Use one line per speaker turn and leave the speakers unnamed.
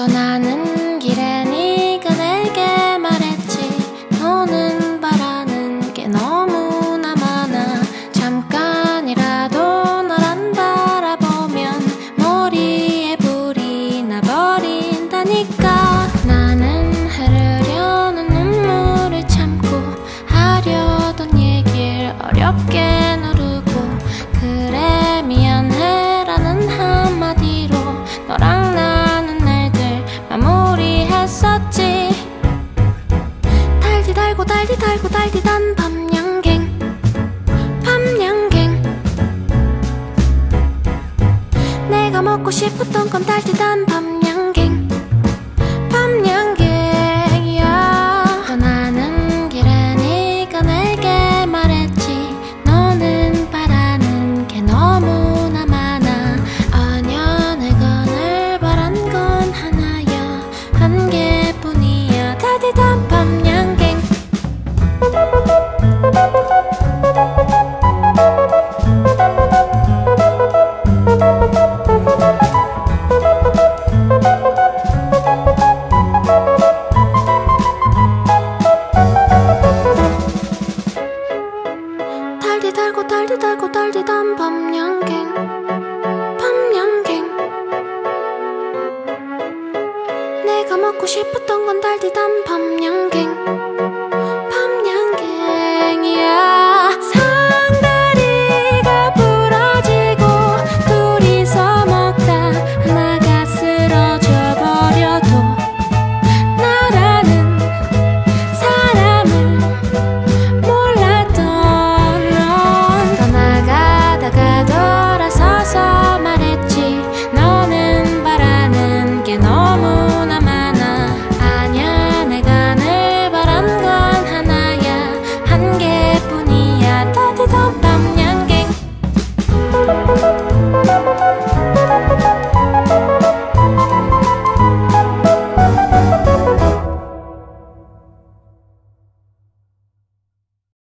떠나는 길에 네가 내게 말했지. 너는 바라는 게 너무나 많아. 잠깐이라도 널 안 바라보면 머리에 불이 나버린다니까. 나는 흐르려는 눈물을 참고 하려던 얘길 어렵게 누르고 그래 미안해라는 한마디로 너랑 나는 날들 마무리했었지. 달디 달고 달디 달고 달디단 밤양갱 밤양갱. 내가 먹고 싶었던 건 달디단 밤양갱 밤양갱이야. 떠나는 길에 네가 내게 말했지. 너는 바라는 게 너무나 많아. 아냐 내가 늘 바란 건 하나야. 한 개뿐이야. 달디단 밤양갱. 달디 달고 달디 달고 달디단 밤양갱 밤양갱. 내가 먹고 싶었던 건 달디단